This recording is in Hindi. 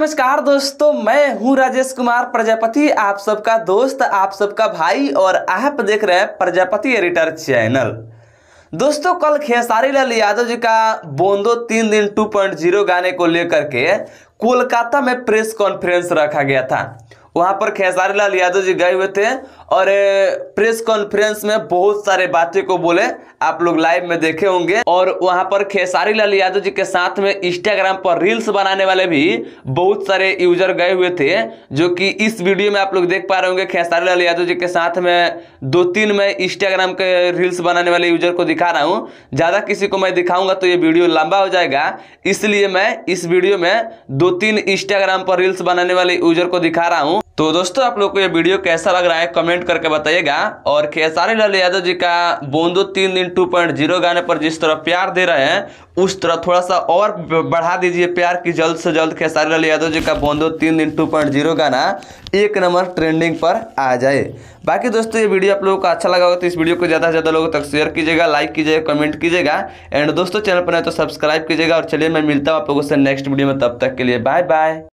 नमस्कार दोस्तों, मैं हूं राजेश कुमार प्रजापति, आप सबका दोस्त, आप सबका भाई और आप देख रहे हैं प्रजापति एडिटर चैनल। दोस्तों, कल खेसारी लाल यादव जी का बोंदो 3 दिन 2.0 गाने को लेकर के कोलकाता में प्रेस कॉन्फ्रेंस रखा गया था। वहां पर खेसारी लाल यादव जी गए हुए थे और प्रेस कॉन्फ्रेंस में बहुत सारे बातें को बोले, आप लोग लाइव में देखे होंगे। और वहां पर खेसारी लाल यादव जी के साथ में इंस्टाग्राम पर रील्स बनाने वाले भी बहुत सारे यूजर गए हुए थे, जो कि इस वीडियो में आप लोग देख पा रहे होंगे। खेसारी लाल यादव जी के साथ में 2-3 मैं इंस्टाग्राम के रील्स बनाने वाले यूजर को दिखा रहा हूं। ज्यादा किसी को मैं दिखाऊंगा तो ये वीडियो लंबा हो जाएगा, इसलिए मैं इस वीडियो में 2-3 इंस्टाग्राम पर रील्स बनाने वाले यूजर को दिखा रहा हूं। तो दोस्तों, आप लोग को ये वीडियो कैसा लग रहा है कमेंट करके बताइएगा। और खेसारी लाल यादव जी का बोंदो 3 दिन 2.0 गाने पर जिस तरह प्यार दे रहे हैं, उस तरह थोड़ा सा और बढ़ा दीजिए प्यार की। जल्द से जल्द खेसारी लाल यादव जी का बोंदो 3 दिन 2.0 गाना 1 नंबर ट्रेंडिंग पर आ जाए। बाकी दोस्तों, ये वीडियो आप लोगों को अच्छा लगा होगा तो इस वीडियो को ज़्यादा से ज़्यादा लोगों तक शेयर कीजिएगा, लाइक कीजिएगा, कमेंट कीजिएगा। एंड दोस्तों, चैनल पर नए तो सब्सक्राइब कीजिएगा। और चलिए, मैं मिलता हूँ आप लोगों से नेक्स्ट वीडियो में, तब तक के लिए बाय बाय।